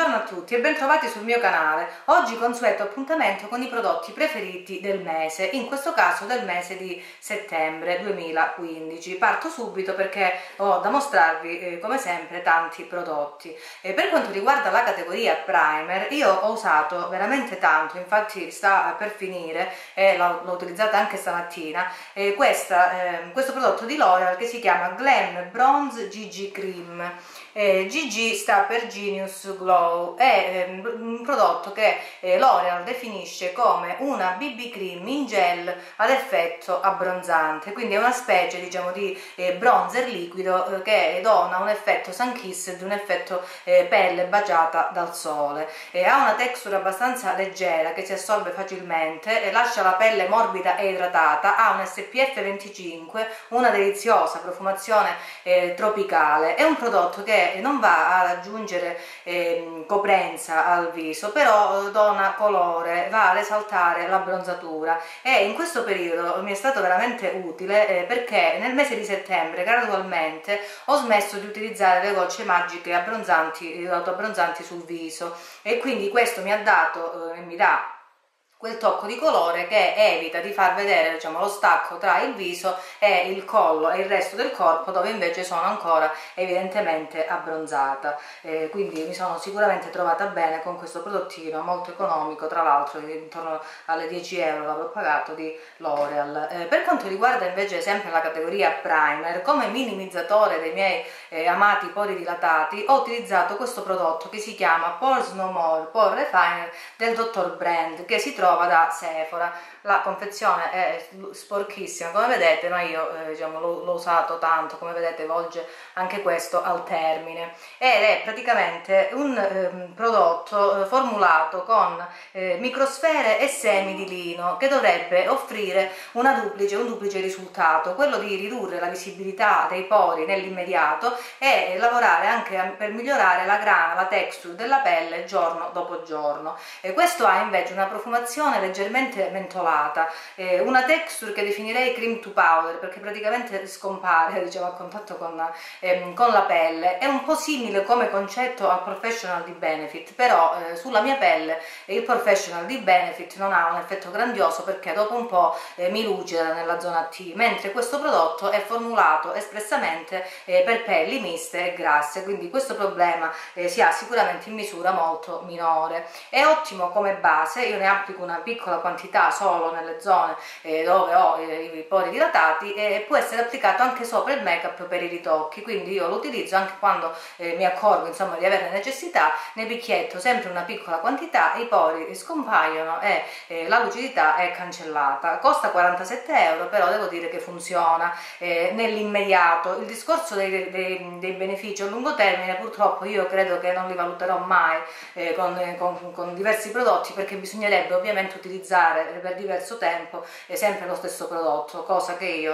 Buongiorno a tutti e bentrovati sul mio canale. Oggi consueto appuntamento con i prodotti preferiti del mese, in questo caso del mese di settembre 2015. Parto subito perché ho da mostrarvi come sempre tanti prodotti. Per quanto riguarda la categoria primer, io ho usato veramente tanto, infatti sta per finire e l'ho utilizzata anche stamattina, questo prodotto di L'Oreal che si chiama Glam Bronze GG Cream. GG sta per Genius Glow, è un prodotto che L'Oreal definisce come una BB cream in gel ad effetto abbronzante, quindi è una specie, diciamo, di bronzer liquido che dona un effetto sun kissed, un effetto pelle baciata dal sole. Ha una texture abbastanza leggera che si assorbe facilmente, lascia la pelle morbida e idratata, ha un SPF 25, una deliziosa profumazione tropicale. È un prodotto che non va ad aggiungere coprenza al viso, però dona colore, va ad esaltare la bronzatura, e in questo periodo mi è stato veramente utile perché nel mese di settembre gradualmente ho smesso di utilizzare le gocce magiche autoabbronzanti sul viso, e quindi questo mi ha dato e mi dà quel tocco di colore che evita di far vedere, diciamo, lo stacco tra il viso e il collo e il resto del corpo, dove invece sono ancora evidentemente abbronzata. Quindi mi sono sicuramente trovata bene con questo prodottino molto economico, tra l'altro intorno alle 10 euro l'avrò pagato, di L'Oreal. Per quanto riguarda invece sempre la categoria primer, come minimizzatore dei miei amati pori dilatati ho utilizzato questo prodotto che si chiama Pores No More Pore Refiner del Dr. Brand, che si trova da Sephora. La confezione è sporchissima come vedete, ma io diciamo, l'ho usato tanto, come vedete volge anche questo al termine, ed è praticamente un prodotto formulato con microsfere e semi di lino, che dovrebbe offrire un duplice risultato, quello di ridurre la visibilità dei pori nell'immediato e lavorare anche per migliorare la grana, la texture della pelle giorno dopo giorno. Questo ha invece una profumazione leggermente mentolata, una texture che definirei cream to powder, perché praticamente scompare, diciamo, a contatto con la pelle. È un po' simile come concetto al Professional di Benefit, però sulla mia pelle il Professional di Benefit non ha un effetto grandioso perché dopo un po' mi lucida nella zona T, mentre questo prodotto è formulato espressamente per pelli miste e grasse, quindi questo problema si ha sicuramente in misura molto minore. È ottimo come base, io ne applico una piccola quantità solo nelle zone dove ho i pori dilatati, e può essere applicato anche sopra il make up per i ritocchi, quindi io lo utilizzo anche quando mi accorgo, insomma, di averne necessità. Ne picchietto sempre una piccola quantità, i pori scompaiono e la lucidità è cancellata. Costa 47 euro, però devo dire che funziona nell'immediato. Il discorso dei benefici a lungo termine purtroppo io credo che non li valuterò mai con diversi prodotti, perché bisognerebbe ovviamente utilizzare per diverso tempo sempre lo stesso prodotto, cosa che io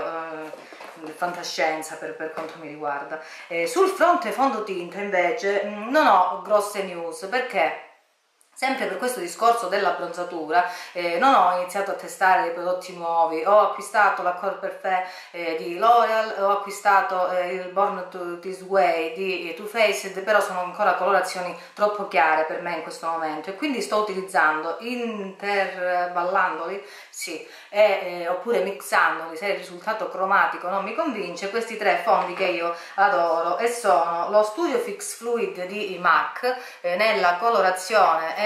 fantascienza per quanto mi riguarda. Sul fronte fondotinta invece non ho grosse news, perché sempre per questo discorso dell'abbronzatura non ho iniziato a testare dei prodotti nuovi. Ho acquistato la Corps Parfait di L'Oreal, ho acquistato il Born This Way di Too Faced, però sono ancora colorazioni troppo chiare per me in questo momento, e quindi sto utilizzando, interballandoli, sì, oppure mixandoli se il risultato cromatico non mi convince, questi tre fondi che io adoro, e sono lo Studio Fix Fluid di MAC nella colorazione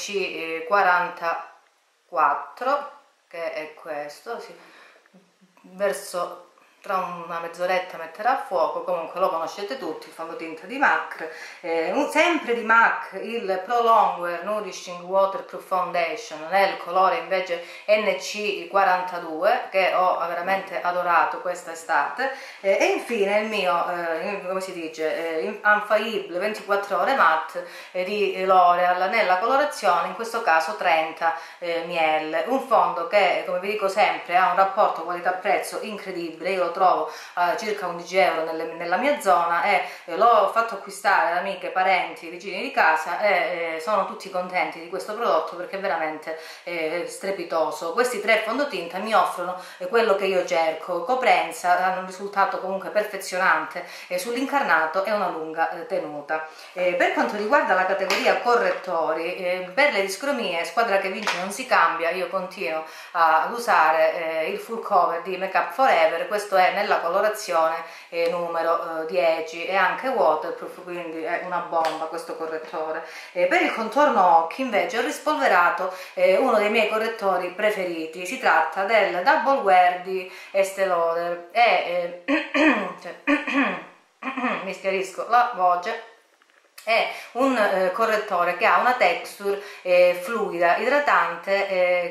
NC44, che è questo, sì, verso tra una mezz'oretta metterà a fuoco. Comunque lo conoscete tutti, il fondotinta di MAC. Sempre di MAC il Pro Longwear Nourishing Waterproof Foundation nel colore invece NC42, che ho veramente adorato questa estate, e infine il mio come si dice, Unfallible 24 ore matte di L'Oreal nella colorazione, in questo caso 30 ml, un fondo che, come vi dico sempre, ha un rapporto qualità-prezzo incredibile. Io lo trovo a circa 11 euro nella mia zona, e l'ho fatto acquistare ad amiche, parenti, vicini di casa, e sono tutti contenti di questo prodotto perché è veramente strepitoso. Questi 3 fondotinta mi offrono quello che io cerco: coprenza, hanno un risultato comunque perfezionante sull'incarnato e una lunga tenuta. Per quanto riguarda la categoria correttori, per le discromie, squadra che vince non si cambia, io continuo ad usare il full cover di Make Up For Ever. Questo è nella colorazione numero 10, e anche waterproof, quindi è una bomba questo correttore. Per il contorno occhi invece ho rispolverato uno dei miei correttori preferiti. Si tratta del Double Wear di Estée Lauder, mi schiarisco la voce. È un correttore che ha una texture fluida, idratante,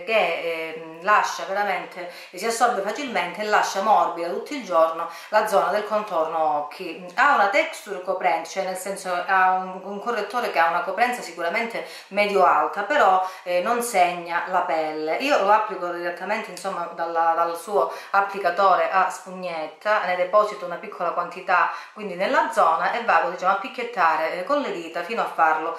che lascia veramente, si assorbe facilmente e lascia morbida tutto il giorno la zona del contorno occhi. Ha una texture coprente, cioè nel senso ha un correttore che ha una coprenza sicuramente medio-alta, però non segna la pelle. Io lo applico direttamente, insomma, dal suo applicatore a spugnetta, ne deposito una piccola quantità quindi nella zona e vado, diciamo, a picchiettare con le dita fino a farlo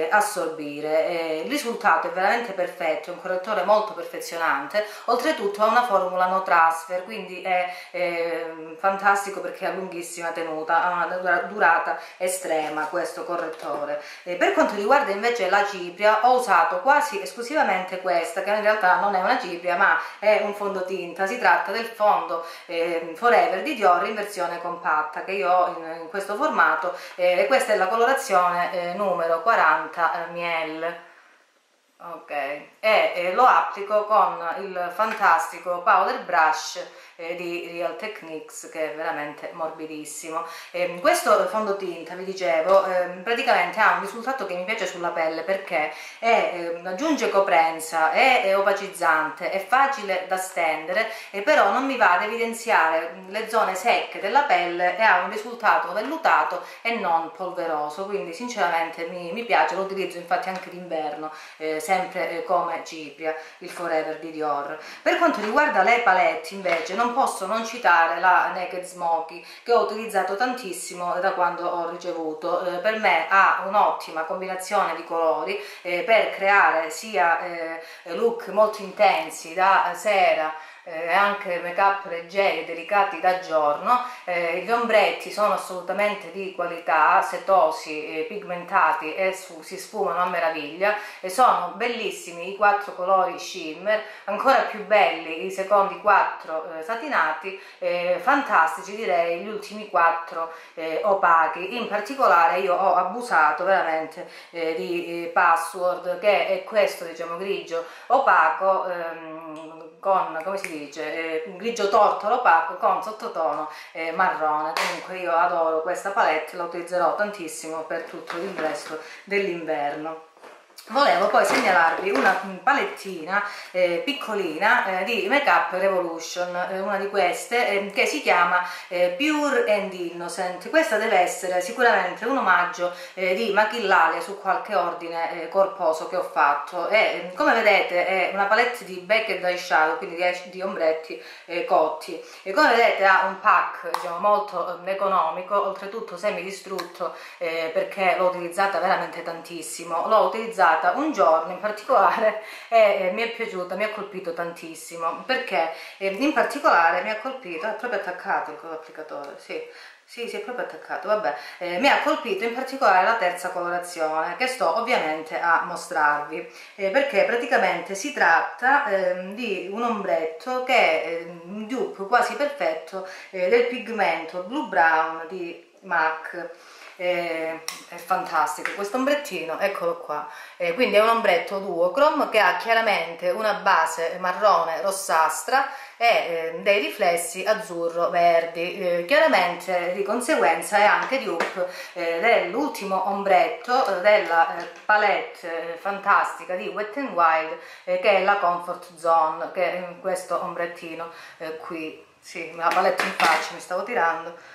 assorbire. Il risultato è veramente perfetto, è un correttore molto perfezionante. Oltretutto ha una formula no transfer, quindi è fantastico perché ha lunghissima tenuta, ha una durata estrema questo correttore. Per quanto riguarda invece la cipria, ho usato quasi esclusivamente questa, che in realtà non è una cipria ma è un fondotinta. Si tratta del fondo Forever di Dior in versione compatta, che io ho in questo formato, e questa è la colorazione numero 40 ml. Ok, e lo applico con il fantastico powder brush di Real Techniques, che è veramente morbidissimo. Questo fondotinta, vi dicevo, praticamente ha un risultato che mi piace sulla pelle perché aggiunge coprenza, è opacizzante, è facile da stendere, e però non mi va ad evidenziare le zone secche della pelle, e ha un risultato vellutato e non polveroso, quindi sinceramente mi piace. Lo utilizzo infatti anche d'inverno, sempre come cipria, il Forever di Dior. Per quanto riguarda le palette invece non posso non citare la Naked Smoky, che ho utilizzato tantissimo da quando ho ricevuto. Per me ha un'ottima combinazione di colori per creare sia look molto intensi da sera e anche make up leggeri e delicati da giorno. Gli ombretti sono assolutamente di qualità, setosi, pigmentati e si sfumano a meraviglia, e sono bellissimi i 4 colori shimmer, ancora più belli i secondi 4 satinati, fantastici direi gli ultimi 4 opachi. In particolare io ho abusato veramente di Password, che è questo, diciamo, grigio opaco con, come si dice, un grigio tortolo opaco con sottotono marrone. Comunque io adoro questa palette, la utilizzerò tantissimo per tutto il resto dell'inverno. Volevo poi segnalarvi una palettina piccolina di Make Up Revolution, una di queste che si chiama Pure and Innocent. Questa deve essere sicuramente un omaggio di machillaria su qualche ordine corposo che ho fatto, e come vedete è una palette di Baked Eyeshadow, quindi di ombretti cotti, e come vedete ha un pack, diciamo, molto economico, oltretutto semidistrutto, perché l'ho utilizzata veramente tantissimo. L'ho utilizzata un giorno in particolare e mi è piaciuta, mi ha colpito tantissimo, perché in particolare mi ha colpito, è proprio attaccato il applicatore, sì, è proprio attaccato, vabbè, mi ha colpito in particolare la terza colorazione, che sto ovviamente a mostrarvi, perché praticamente si tratta di un ombretto che è un dupe quasi perfetto del pigmento Blue Brown di MAC. È fantastico questo ombrettino, eccolo qua. Quindi è un ombretto duochrome che ha chiaramente una base marrone rossastra e dei riflessi azzurro verdi. Chiaramente di conseguenza è anche dupe dell'ultimo ombretto della palette fantastica di Wet n Wild, che è la Comfort Zone, che è questo ombrettino qui. Sì, la palette in faccia mi stavo tirando.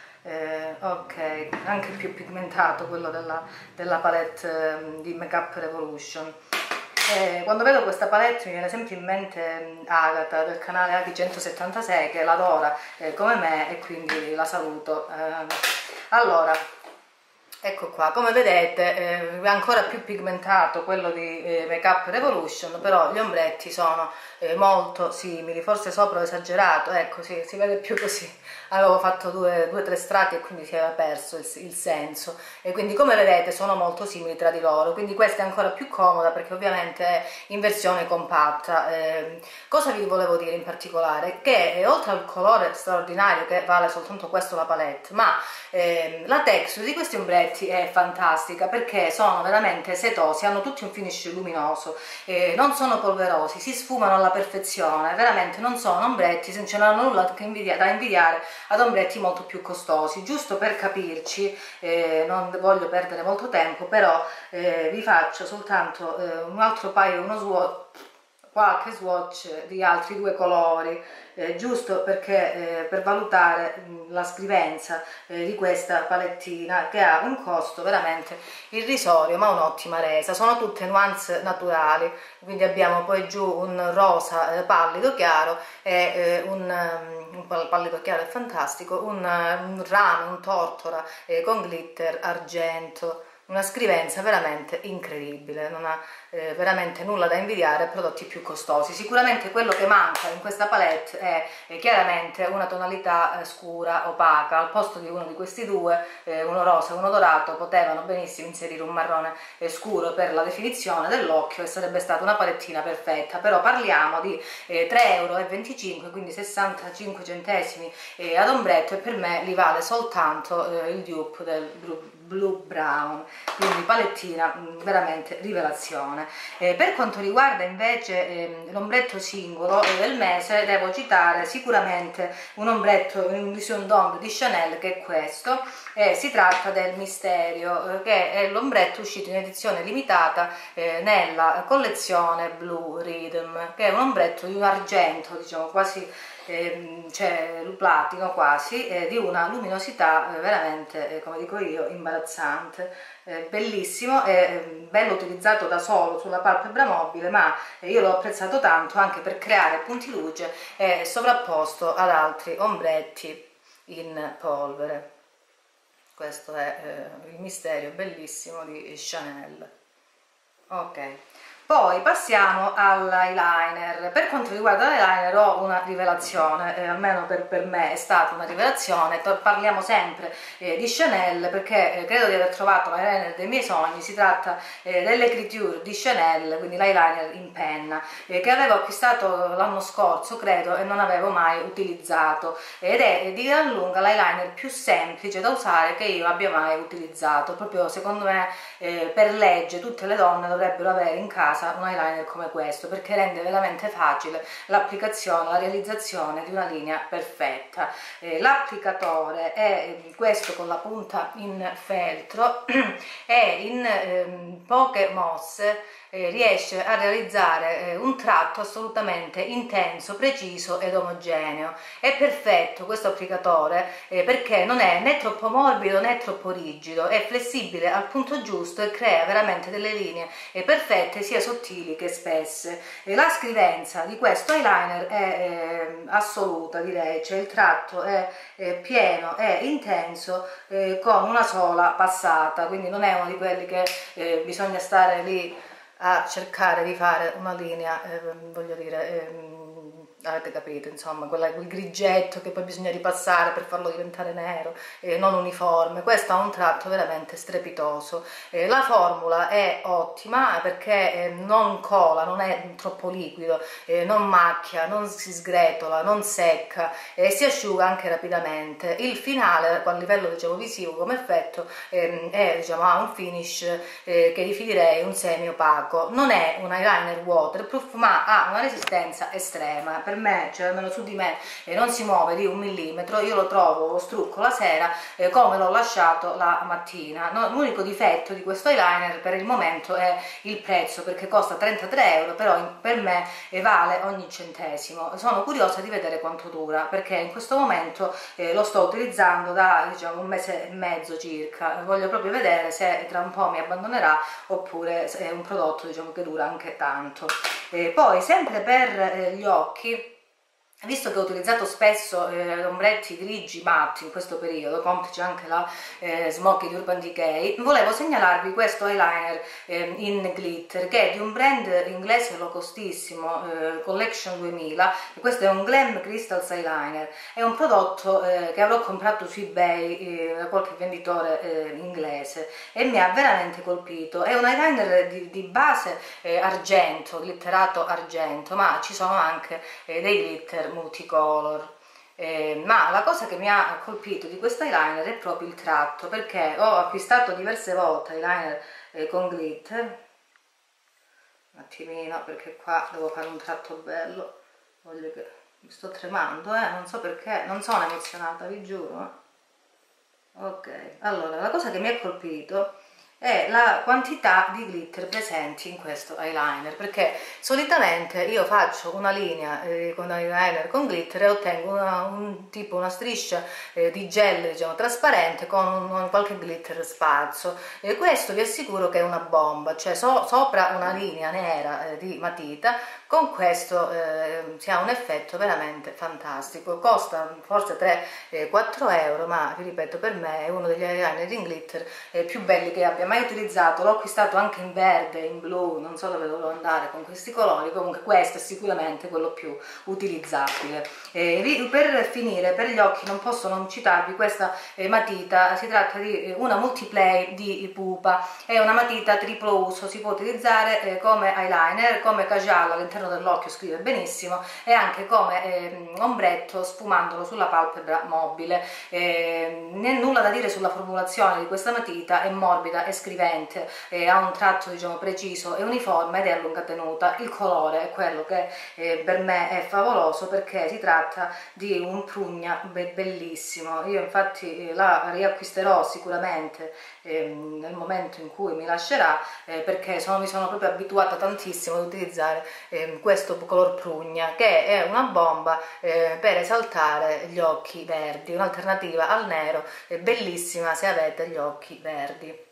Ok, anche più pigmentato quello della palette di Make Up Revolution. Quando vedo questa palette mi viene sempre in mente Agata del canale Aghi 176, che l'adora come me, e quindi la saluto. Allora, ecco qua, come vedete è ancora più pigmentato quello di Make Up Revolution, però gli ombretti sono molto simili, forse sopra ho esagerato, ecco, sì, si vede più così. Avevo fatto due o tre strati e quindi si era perso il senso, e quindi come vedete sono molto simili tra di loro, quindi questa è ancora più comoda perché ovviamente è in versione compatta. Cosa vi volevo dire in particolare? Che oltre al colore straordinario, che vale soltanto questo la palette, ma la texture di questi ombretti è fantastica perché sono veramente setosi, hanno tutti un finish luminoso, non sono polverosi, si sfumano alla perfezione, veramente non sono ombretti, non ce n'hanno nulla da invidiare ad ombretti molto più costosi. Giusto per capirci, non voglio perdere molto tempo, però vi faccio soltanto un altro paio, qualche swatch di altri due colori, giusto perché per valutare la scrivenza di questa palettina, che ha un costo veramente irrisorio ma un'ottima resa. Sono tutte nuance naturali, quindi abbiamo poi giù un rosa pallido chiaro e un pallido chiaro è fantastico, un rame, un tortora con glitter argento. Una scrivenza veramente incredibile, non ha veramente nulla da invidiare a prodotti più costosi. Sicuramente quello che manca in questa palette è chiaramente una tonalità scura, opaca. Al posto di uno di questi due, uno rosa e uno dorato, potevano benissimo inserire un marrone scuro per la definizione dell'occhio e sarebbe stata una palettina perfetta. Però parliamo di 3,25 €, quindi 65 centesimi ad ombretto, e per me li vale soltanto il dupe del Blue Brown, quindi palettina veramente rivelazione. Per quanto riguarda invece l'ombretto singolo del mese, devo citare sicuramente un ombretto in Illusion d'Ombre di Chanel, che è questo, e si tratta del Misterio, che è l'ombretto uscito in edizione limitata nella collezione Blue Rhythm, che è un ombretto di un argento, diciamo quasi cioè platino quasi, di una luminosità veramente, come dico io, imbarazzante. Bellissimo, bello utilizzato da solo sulla palpebra mobile, ma io l'ho apprezzato tanto anche per creare punti luce sovrapposto ad altri ombretti in polvere. Questo è il Misterio, bellissimo, di Chanel. Ok, poi passiamo all'eyeliner. Per quanto riguarda l'eyeliner ho una rivelazione, almeno per me è stata una rivelazione. Parliamo sempre di Chanel perché credo di aver trovato l'eyeliner dei miei sogni. Si tratta dell'Écriture di Chanel, quindi l'eyeliner in penna, che avevo acquistato l'anno scorso credo e non avevo mai utilizzato, ed è di gran lunga l'eyeliner più semplice da usare che io abbia mai utilizzato. Proprio secondo me per legge tutte le donne dovrebbero avere in casa un eyeliner come questo, perché rende veramente facile l'applicazione, la realizzazione di una linea perfetta. L'applicatore è questo con la punta in feltro e in poche mosse riesce a realizzare un tratto assolutamente intenso, preciso ed omogeneo. È perfetto questo applicatore perché non è né troppo morbido né troppo rigido, è flessibile al punto giusto e crea veramente delle linee perfette, sia sottili che spesse. La scrivenza di questo eyeliner è assoluta, direi, cioè il tratto è pieno e intenso con una sola passata, quindi non è uno di quelli che bisogna stare lì a cercare di fare una linea, voglio dire, avete capito, insomma, quel grigetto che poi bisogna ripassare per farlo diventare nero, non uniforme. Questo ha un tratto veramente strepitoso. La formula è ottima perché non cola, non è troppo liquido, non macchia, non si sgretola, non secca, si asciuga anche rapidamente. Il finale, a livello diciamo visivo come effetto, diciamo, ha un finish che definirei un semi opaco. Non è un eyeliner waterproof, ma ha una resistenza estrema, per me, cioè almeno su di me, non si muove di 1 mm, io lo trovo, lo strucco la sera come l'ho lasciato la mattina. No, l'unico difetto di questo eyeliner per il momento è il prezzo, perché costa 33 euro, però per me vale ogni centesimo. Sono curiosa di vedere quanto dura, perché in questo momento lo sto utilizzando da, diciamo, 1 mese e mezzo circa. Voglio proprio vedere se tra un po' mi abbandonerà oppure se è un prodotto, diciamo, che dura anche tanto. Poi sempre per gli occhi, visto che ho utilizzato spesso ombretti grigi matti in questo periodo, complice anche la Smoky di Urban Decay, volevo segnalarvi questo eyeliner in glitter, che è di un brand inglese low costissimo, Collection 2000, e questo è un Glam Crystals Eyeliner. È un prodotto che avrò comprato su eBay da qualche venditore inglese e mi ha veramente colpito. È un eyeliner di base argento, glitterato argento, ma ci sono anche dei glitter multicolor. Ma la cosa che mi ha colpito di questo eyeliner è proprio il tratto, perché ho acquistato diverse volte eyeliner con glitter. Un attimino, perché qua devo fare un tratto bello, voglio che mi sto tremando, non so perché, non sono emozionata, vi giuro. Ok, allora la cosa che mi ha colpito è la quantità di glitter presenti in questo eyeliner, perché solitamente io faccio una linea con eyeliner con glitter e ottengo una striscia di gel, diciamo, trasparente con qualche glitter sparso. Questo vi assicuro che è una bomba, cioè sopra una linea nera di matita, con questo si ha un effetto veramente fantastico. Costa forse 3-4 euro, ma vi ripeto, per me è uno degli eyeliner in glitter più belli che abbia mai utilizzato. L'ho acquistato anche in verde, in blu, non so dove dovevo andare con questi colori. Comunque questo è sicuramente quello più utilizzabile. Per finire, per gli occhi non posso non citarvi questa matita. Si tratta di una multiplay di Pupa, è una matita triplo uso, si può utilizzare come eyeliner, come caciallo all'interno dell'occhio, scrive benissimo, e anche come ombretto sfumandolo sulla palpebra mobile. Nulla da dire sulla formulazione di questa matita, è morbida e scrivente, ha un tratto, diciamo, preciso e uniforme ed è a lunga tenuta. Il colore è quello che per me è favoloso, perché si tratta di un prugna bellissimo. Io infatti la riacquisterò sicuramente nel momento in cui mi lascerà, perché mi sono proprio abituata tantissimo ad utilizzare questo color prugna, che è una bomba per esaltare gli occhi verdi, un'alternativa al nero, bellissima se avete gli occhi verdi.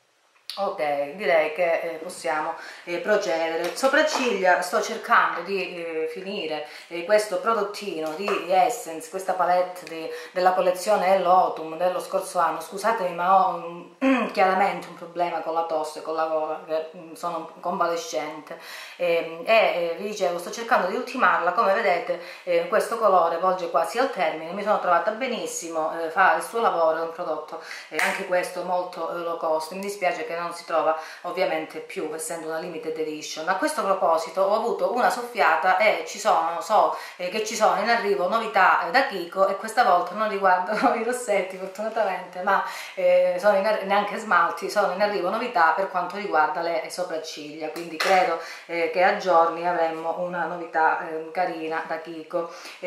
Ok, direi che possiamo procedere. Sopracciglia, sto cercando di finire questo prodottino di Essence, questa palette della collezione Hello Autumn dello scorso anno. Scusatemi, ma ho chiaramente un problema con la tosse, con la gola, che sono convalescente, vi dicevo, sto cercando di ultimarla. Come vedete questo colore volge quasi al termine, mi sono trovata benissimo, fa il suo lavoro, è un prodotto anche questo molto low cost. Mi dispiace che non si trova ovviamente più, essendo una limited edition. A questo proposito ho avuto una soffiata e so che ci sono in arrivo novità da Kiko, e questa volta non riguardano i rossetti fortunatamente, ma neanche smalti, sono in arrivo novità per quanto riguarda le sopracciglia, quindi credo che a giorni avremmo una novità carina da Kiko.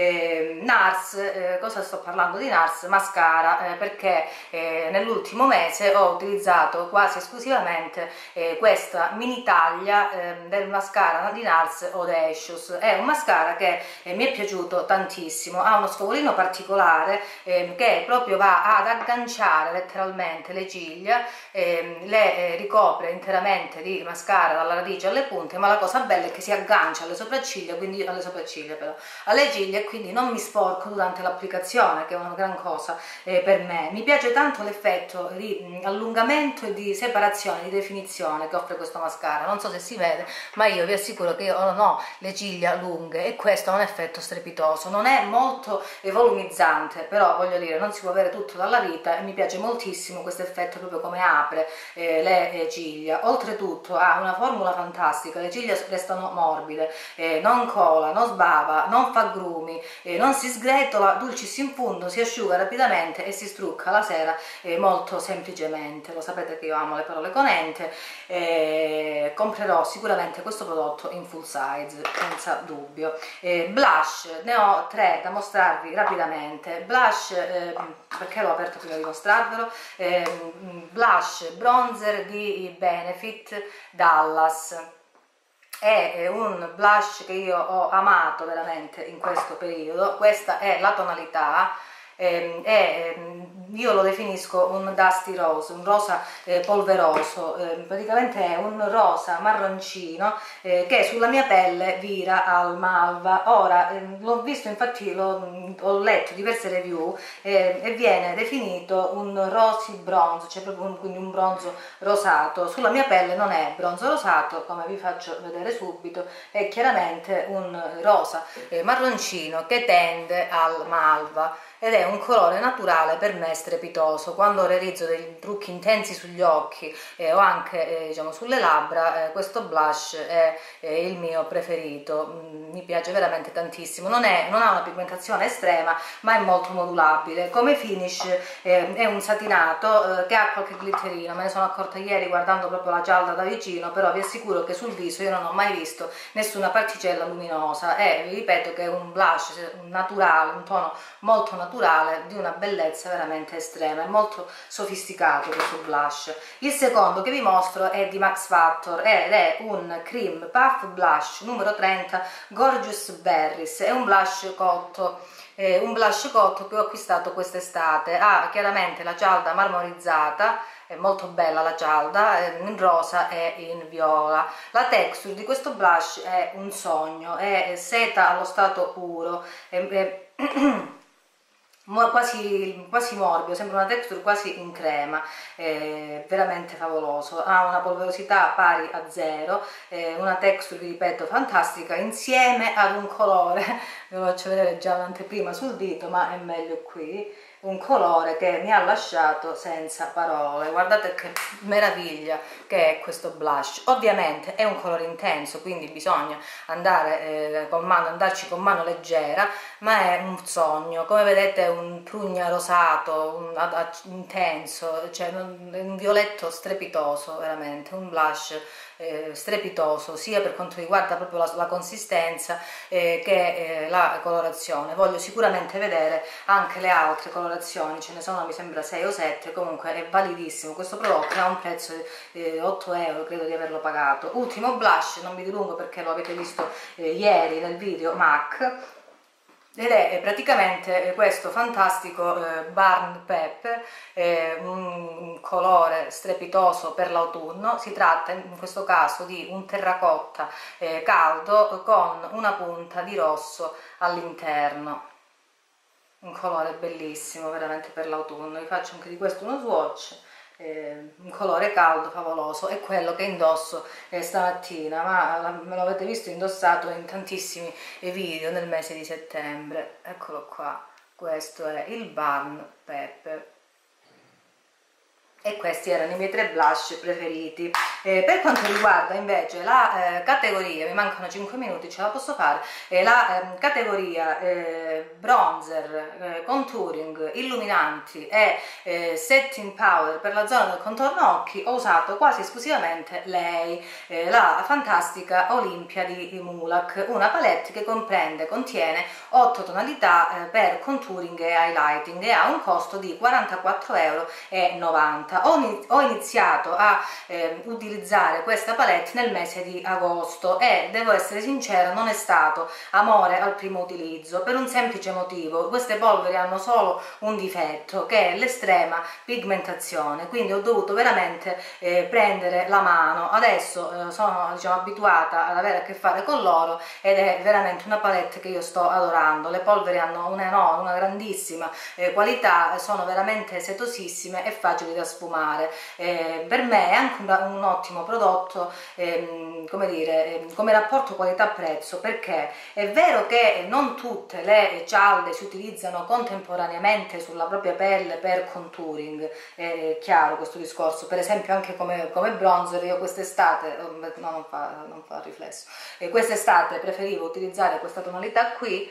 NARS, cosa sto parlando di NARS? Mascara, perché nell'ultimo mese ho utilizzato quasi esclusivamente questa mini taglia del mascara di NARS Audacious. È un mascara che mi è piaciuto tantissimo, ha uno scovolino particolare che proprio va ad agganciare letteralmente le ciglia, le ricopre interamente di mascara dalla radice alle punte, ma la cosa bella è che si aggancia alle sopracciglia, quindi alle ciglia, e quindi non mi sporco durante l'applicazione, che è una gran cosa per me. Mi piace tanto l'effetto di allungamento e di separazione, di definizione che offre questo mascara. Non so se si vede, ma io vi assicuro che io non ho le ciglia lunghe e questo ha un effetto strepitoso. Non è molto volumizzante, però voglio dire, non si può avere tutto dalla vita, e mi piace moltissimo questo effetto proprio come apre le ciglia. Oltretutto ha una formula fantastica, le ciglia restano morbide, non cola, non sbava, non fa grumi, non si sgretola, dulcis in fundo, si asciuga rapidamente e si strucca la sera molto semplicemente. Lo sapete che io amo le parole con ente. Comprerò sicuramente questo prodotto in full size, senza dubbio. Blush, ne ho 3 da mostrarvi rapidamente. Blush, perché l'ho aperto prima di mostrarvelo, blush bronzer di Benefit Dallas. È un blush che io ho amato veramente in questo periodo. Questa è la tonalità, io lo definisco un dusty rose, un rosa polveroso, praticamente è un rosa marroncino che sulla mia pelle vira al malva. Ora l'ho visto, infatti ho letto diverse review e viene definito un rosy bronzo, cioè proprio quindi un bronzo rosato. Sulla mia pelle non è bronzo rosato, come vi faccio vedere subito, è chiaramente un rosa marroncino che tende al malva, ed è un colore naturale per me strepitoso. Quando realizzo dei trucchi intensi sugli occhi o anche diciamo sulle labbra, questo blush è il mio preferito. Mi piace veramente tantissimo. Non ha una pigmentazione estrema, ma è molto modulabile. Come finish è un satinato che ha qualche glitterino, me ne sono accorta ieri guardando proprio la cialda da vicino, però vi assicuro che sul viso io non ho mai visto nessuna particella luminosa, e vi ripeto che è un blush naturale, un tono molto naturale, di una bellezza veramente estrema, è molto sofisticato questo blush. Il secondo che vi mostro è di Max Factor ed è un Cream Puff Blush numero 30 Gorgeous Berries. È un blush cotto, che ho acquistato quest'estate. Ha chiaramente la cialda marmorizzata, è molto bella la cialda, in rosa e in viola. La texture di questo blush è un sogno, è seta allo stato puro, quasi morbido, sembra una texture quasi in crema, veramente favoloso. Ha una polverosità pari a 0, una texture, vi ripeto, fantastica, insieme ad un colore, vi faccio vedere già un'anteprima sul dito, ma è meglio qui, un colore che mi ha lasciato senza parole. Guardate che meraviglia che è questo blush. Ovviamente è un colore intenso, quindi bisogna andare andarci con mano leggera, ma è un sogno. Come vedete è un prugna rosato, intenso, cioè un violetto strepitoso, veramente un blush strepitoso, sia per quanto riguarda proprio la consistenza che la colorazione. Voglio sicuramente vedere anche le altre colorazioni, ce ne sono mi sembra 6 o 7, comunque è validissimo questo prodotto, ha un prezzo di 8 euro, credo di averlo pagato. Ultimo blush, non mi dilungo perché lo avete visto ieri nel video, MAC, ed è praticamente questo fantastico Burn Pepper, un colore strepitoso per l'autunno. Si tratta in questo caso di un terracotta caldo con una punta di rosso all'interno, un colore bellissimo veramente per l'autunno. Vi faccio anche di questo uno swatch. Un colore caldo favoloso, è quello che indosso stamattina, ma me lo avete visto indossato in tantissimi video nel mese di settembre. Eccolo qua, questo è il Burn Pepper e questi erano i miei 3 blush preferiti. Per quanto riguarda invece la categoria, mi mancano 5 minuti, ce la posso fare, la categoria bronzer, contouring, illuminanti e setting powder per la zona del contorno occhi, ho usato quasi esclusivamente lei, la fantastica Olympia di Mulac, una palette che contiene 8 tonalità per contouring e highlighting e ha un costo di 44,90 euro. Ho iniziato a utilizzare questa palette nel mese di agosto e devo essere sincera, non è stato amore al primo utilizzo, per un semplice motivo: queste polveri hanno solo un difetto, che è l'estrema pigmentazione, quindi ho dovuto veramente prendere la mano. Adesso sono, diciamo, abituata ad avere a che fare con loro ed è veramente una palette che io sto adorando. Le polveri hanno una grandissima qualità, sono veramente setosissime e facili da sfumare. Per me è anche un ottimo prodotto come dire, come rapporto qualità-prezzo, perché è vero che non tutte le cialde si utilizzano contemporaneamente sulla propria pelle per contouring, è chiaro questo discorso. Per esempio anche come bronzer, io quest'estate, no, non fa riflesso, quest'estate preferivo utilizzare questa tonalità qui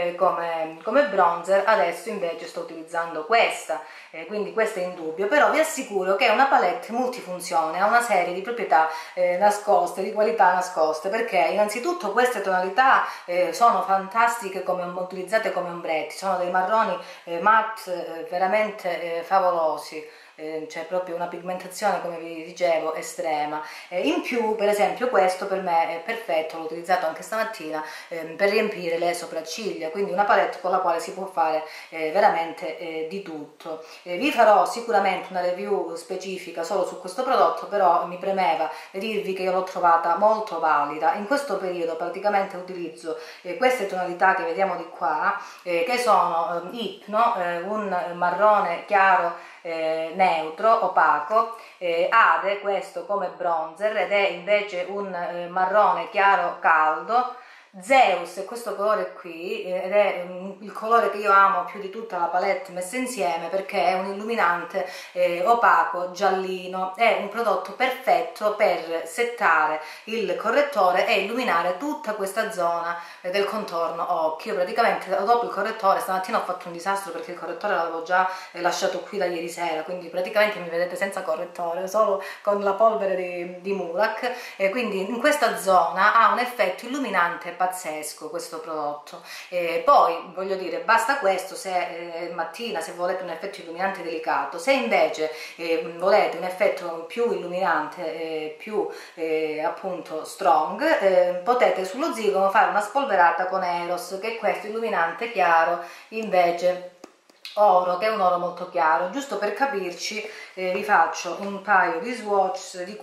come bronzer, adesso invece sto utilizzando questa, quindi questo è indubbio. Però vi assicuro che è una palette multifunzione, ha una serie di proprietà nascoste, di qualità nascoste, perché innanzitutto queste tonalità sono fantastiche utilizzate come ombretti, sono dei marroni matte veramente favolosi. C'è proprio una pigmentazione, come vi dicevo, estrema. In più, per esempio, questo per me è perfetto, l'ho utilizzato anche stamattina per riempire le sopracciglia, quindi una palette con la quale si può fare veramente di tutto. Vi farò sicuramente una review specifica solo su questo prodotto, però mi premeva dirvi che io l'ho trovata molto valida. In questo periodo praticamente utilizzo queste tonalità che vediamo di qua, che sono Hypno, un marrone chiaro neutro, opaco, Ade, questo come bronzer, ed è invece un marrone chiaro caldo, Zeus è questo colore qui, ed è il colore che io amo più di tutta la palette messa insieme, perché è un illuminante opaco giallino, è un prodotto perfetto per settare il correttore e illuminare tutta questa zona del contorno occhio. Praticamente dopo il correttore, stamattina ho fatto un disastro perché il correttore l'avevo già lasciato qui da ieri sera, quindi praticamente mi vedete senza correttore, solo con la polvere di Mulac, quindi in questa zona ha un effetto illuminante pazzesco questo prodotto. Poi voglio dire, basta questo se mattina, se volete un effetto illuminante delicato. Se invece volete un effetto più illuminante, più appunto strong, potete sullo zigomo fare una spolverata con Eros, che è questo illuminante chiaro invece oro, che è un oro molto chiaro. Giusto per capirci, vi faccio un paio di swatch di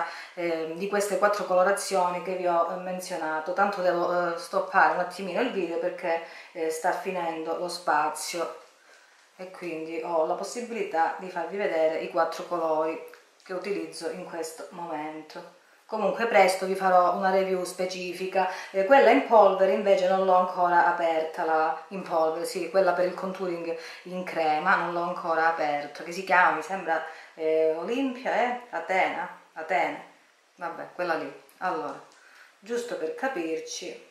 queste 4 colorazioni che vi ho menzionato. Tanto devo stoppare un attimino il video perché sta finendo lo spazio, e quindi ho la possibilità di farvi vedere i 4 colori che utilizzo in questo momento. Comunque presto vi farò una review specifica. Quella in polvere invece non l'ho ancora aperta, in polvere, sì, quella per il contouring in crema non l'ho ancora aperta, che si chiama, mi sembra Olimpia, Atene, vabbè, quella lì. Allora, giusto per capirci,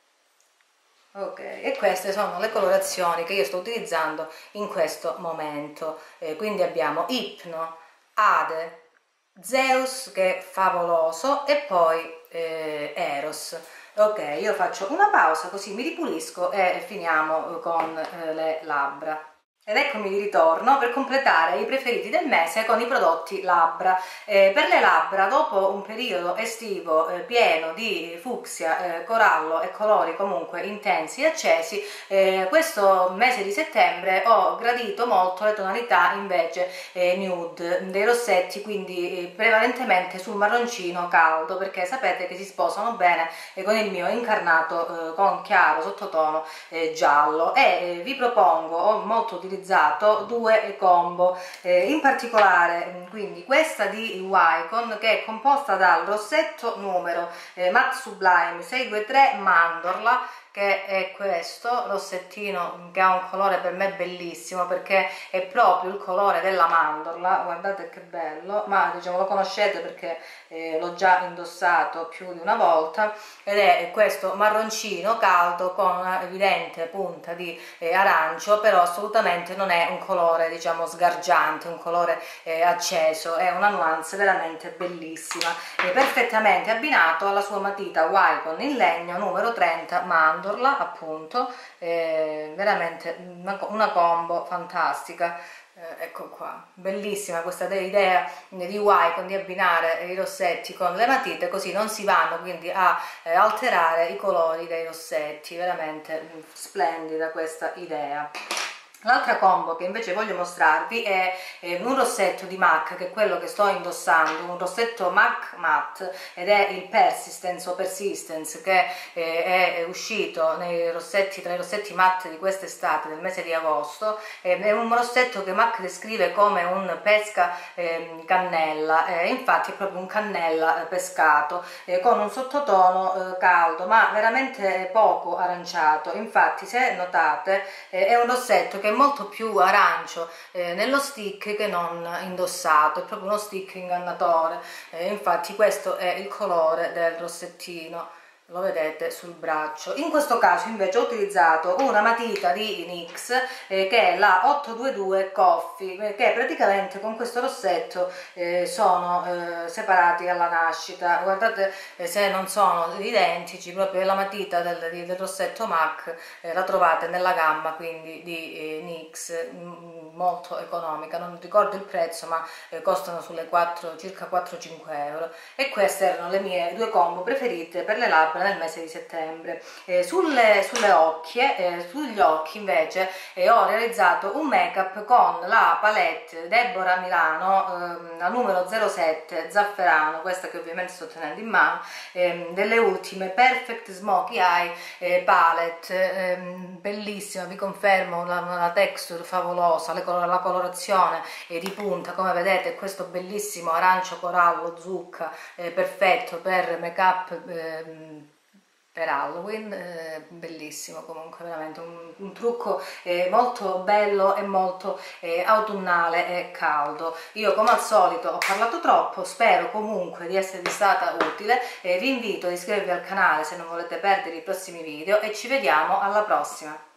ok, e queste sono le colorazioni che io sto utilizzando in questo momento. Quindi abbiamo Hypno, Ade, Zeus, che è favoloso, e poi Eros. Ok, io faccio una pausa così mi ripulisco e finiamo con le labbra. Ed eccomi di ritorno per completare i preferiti del mese con i prodotti labbra. Per le labbra, dopo un periodo estivo pieno di fucsia, corallo e colori comunque intensi e accesi, questo mese di settembre ho gradito molto le tonalità invece nude, dei rossetti, quindi prevalentemente sul marroncino caldo, perché sapete che si sposano bene con il mio incarnato con chiaro sottotono giallo. E vi propongo, ho molto utilizzato 2 combo, in particolare quindi questa di Wycon, che è composta dal rossetto numero Matte Sublime 623 Mandorla, che è questo rossettino che ha un colore per me bellissimo, perché è proprio il colore della mandorla. Guardate che bello, ma diciamo lo conoscete perché l'ho già indossato più di una volta, ed è questo marroncino caldo con una evidente punta di arancio, però assolutamente non è un colore diciamo sgargiante, un colore acceso, è una nuance veramente bellissima, perfettamente abbinato alla sua matita Wycon in legno numero 30 mandorla, appunto, veramente una combo fantastica. Ecco qua, bellissima questa idea di Wycon di abbinare i rossetti con le matite, così non si vanno quindi a alterare i colori dei rossetti. Veramente splendida questa idea. L'altra combo che invece voglio mostrarvi è un rossetto di MAC, che è quello che sto indossando, un rossetto MAC matte, ed è il Persistence o Persistence, che è uscito nei rossetti, tra i rossetti matte di quest'estate, del mese di agosto. È un rossetto che MAC descrive come un pesca cannella, infatti è proprio un cannella pescato, con un sottotono caldo ma veramente poco aranciato. Infatti, se notate, è un rossetto che è molto più arancio nello stick che non indossato, è proprio uno stick ingannatore. Infatti questo è il colore del rossettino, lo vedete sul braccio. In questo caso invece ho utilizzato una matita di NYX che è la 822 Coffee, che praticamente con questo rossetto sono separati alla nascita. Guardate se non sono identici, proprio la matita del rossetto MAC la trovate nella gamma quindi di NYX, molto economica, non ricordo il prezzo, ma costano sulle 4, circa 4-5 euro. E queste erano le mie due combo preferite per le labbra nel mese di settembre. Sugli occhi invece ho realizzato un make up con la palette Deborah Milano, la numero 07 zafferano, questa che ovviamente sto tenendo in mano, delle ultime Perfect Smoky Eye palette, bellissima, vi confermo, la texture favolosa, la colorazione di punta, come vedete, questo bellissimo arancio corallo zucca, perfetto per make up per Halloween, bellissimo, comunque veramente un trucco molto bello e molto autunnale e caldo. Io come al solito ho parlato troppo, spero comunque di esservi stata utile, vi invito ad iscrivervi al canale se non volete perdere i prossimi video e ci vediamo alla prossima.